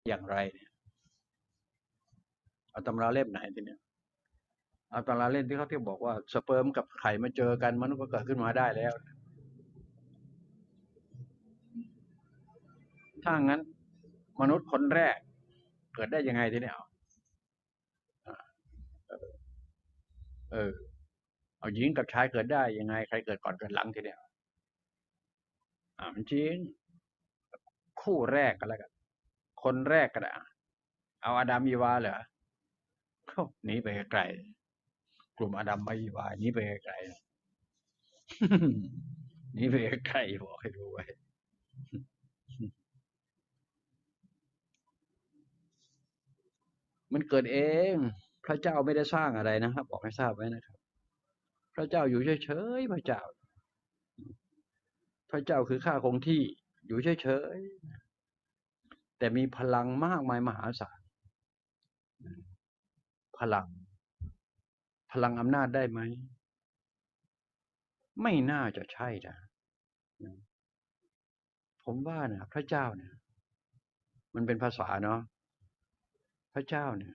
อย่างไรเนี่ยเอาตำราเล่มไหนทีเนี้ยเอาตำราเล่มที่เขาที่บอกว่าสเปิร์มกับไข่มาเจอกันมันก็เกิดขึ้นมาได้แล้วถ้างั้นมนุษย์คนแรกเกิดได้ยังไงทีเนี้ยเออเอาหญิงกับชายเกิดได้ยังไงใครเกิดก่อนเกิดหลังทีเนี้ยมันจริงคู่แรกกันแล้วกันคนแรกก็ได้เอาอาดัมอีวาเหรอเขาหนีไปไกลกลุ่มอาดัมไม่อีวาหนีไปไกลหนีไปไกลบอกให้รู้ไว้มันเกิดเองพระเจ้าไม่ได้สร้างอะไรนะครับบอกให้ทราบไว้นะครับพระเจ้าอยู่เฉยๆพระเจ้าคือข้าคงที่อยู่เฉยๆแต่มีพลังมากมายมหาศาลพลังอำนาจได้ไหมไม่น่าจะใช่นะผมว่าเนี่ยพระเจ้าเนี่ยมันเป็นภาษาเนาะพระเจ้าเนี่ย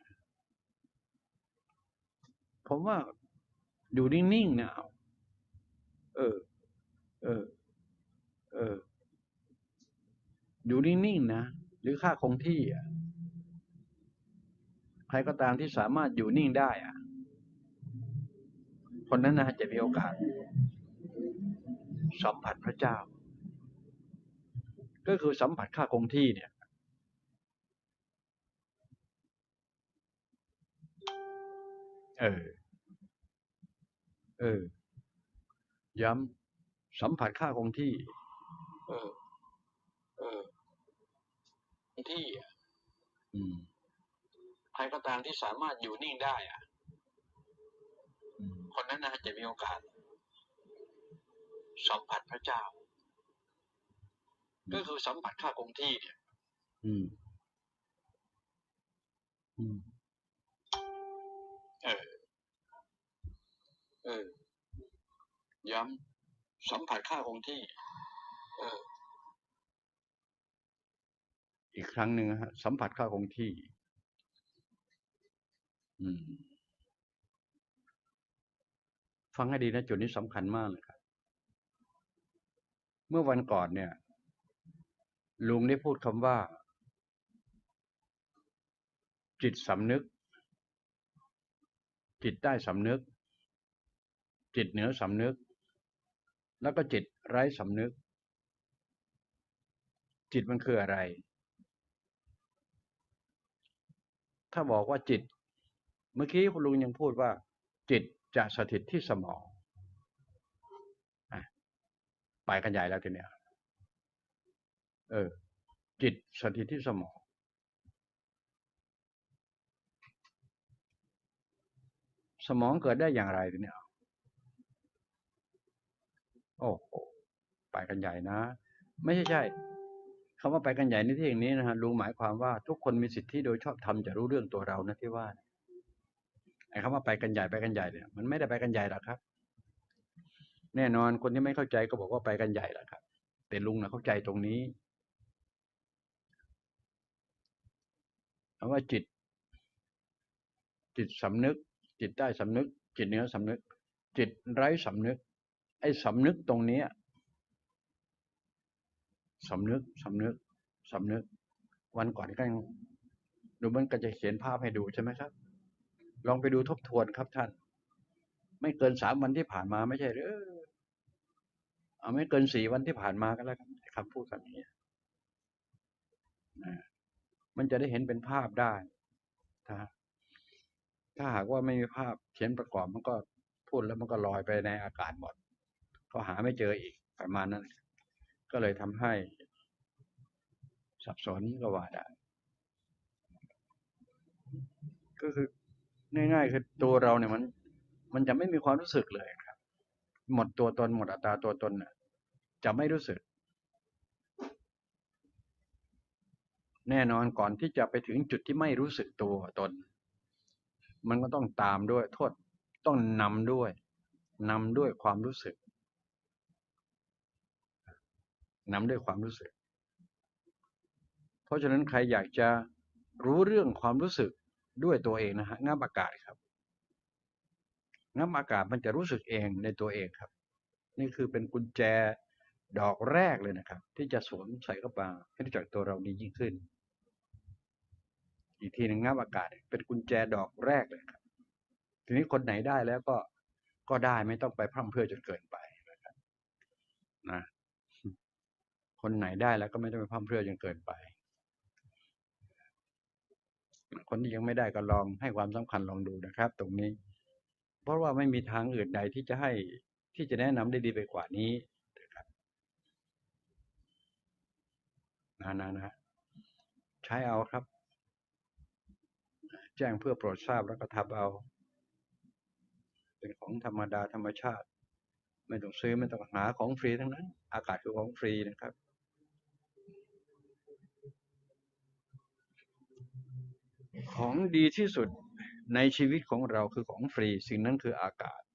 ผมว่าอยู่นิ่งๆเนี่ยเออเออเอออยู่นิ่งๆนะหรือค่าคงที่อ่ะใครก็ตามที่สามารถอยู่นิ่งได้อ่ะคนนั้นนะจะมีโอกาสสัมผัสพระเจ้าก็คือสัมผัสค่าคงที่เนี่ยเออเออย้ำสัมผัสค่าคงที่เออเออคงที่อ่ะอืมใครก็ตามที่สามารถอยู่นิ่งได้อ่ะคนนั้นนะจะมีโอกาสสัมผัสพระเจ้าก็คือสัมผัสค่าคงที่เนี่ยอืมอืมเออเออย้ำสัมผัสค่าคงที่เอออีกครั้งหนึ่งฮะสัมผัสค่าคงที่อืมฟังให้ดีนะจุดนี้สำคัญมากเลยครับเมื่อวันก่อนเนี่ยลุงได้พูดคำว่าจิตสำนึกจิตใต้สำนึกจิตเหนือสำนึกแล้วก็จิตไร้สำนึกจิตมันคืออะไรถ้าบอกว่าจิตเมื่อกี้คุณลุงยังพูดว่าจิตจะสถิตที่สมองไปกันใหญ่แล้วทีเนี้ยเออจิตสถิตที่สมองสมองเกิดได้อย่างไรทีเนี้ยโอ้โหไปกันใหญ่นะไม่ใช่คำว่าไปกันใหญ่ในที่อย่างนี้นะฮะลุงหมายความว่าทุกคนมีสิทธิโดยชอบธรรมจะรู้เรื่องตัวเรานะที่ว่าไอ้คำว่าไปกันใหญ่เนี่ยมันไม่ได้ไปกันใหญ่หรอกครับแน่นอนคนที่ไม่เข้าใจก็บอกว่าไปกันใหญ่แหละครับแต่ลุงนะเข้าใจตรงนี้คำว่าจิตสำนึกจิตใต้สำนึกจิตเหนือสำนึกจิตไร้สำนึกไอ้สำนึกตรงนี้สำนึกวันก่อนก็ยังดูมันก็จะเขียนภาพให้ดูใช่ไหมครับลองไปดูทบทวนครับท่านไม่เกิน3 วันที่ผ่านมาไม่ใช่หรือเอาไม่เกิน4 วันที่ผ่านมาก็แล้วกันคำพูดแบบนี้นะมันจะได้เห็นเป็นภาพได้ถ้าหากว่าไม่มีภาพเขียนประกอบมันก็พูดแล้วมันก็ลอยไปในอากาศหมดก็หาไม่เจออีกประมาณนั้นก็เลยทำให้สับสนก็ว่าได้ก็คือง่ายๆคือตัวเราเนี่ยมันจะไม่มีความรู้สึกเลยครับหมดตัวตนหมดอัตราตัวตนน่ะจะไม่รู้สึกแน่นอนก่อนที่จะไปถึงจุดที่ไม่รู้สึกตัวตนมันก็ต้องตามด้วยโทษต้องนำด้วยความรู้สึกนำด้วยความรู้สึกเพราะฉะนั้นใครอยากจะรู้เรื่องความรู้สึกด้วยตัวเองนะฮะงับอากาศครับงับอากาศมันจะรู้สึกเองในตัวเองครับนี่คือเป็นกุญแจดอกแรกเลยนะครับที่จะสวมใส่เข้ามาให้รู้จักตัวเราดียิ่งขึ้นอีกทีหนึ่งงับอากาศเป็นกุญแจดอกแรกเลยครับทีนี้คนไหนได้แล้วก็ได้ไม่ต้องไปพร่ำเพรื่อจนเกินไปนะคนไหนได้แล้วก็ไม่ต้องไปพร่ำเพรื่อจนเกินไปคนที่ยังไม่ได้ก็ลองให้ความสำคัญลองดูนะครับตรงนี้เพราะว่าไม่มีทางอื่นใดที่จะให้ที่จะแนะนำได้ดีไปกว่านี้นะครับนะใช้เอาครับแจ้งเพื่อโปรดทราบแล้วก็ทำเอาเป็นของธรรมดาธรรมชาติไม่ต้องซื้อไม่ต้องหาของฟรีทั้งนั้นอากาศคือของฟรีนะครับของดีที่สุดในชีวิตของเราคือของฟรีสิ่งนั้นคืออากาศ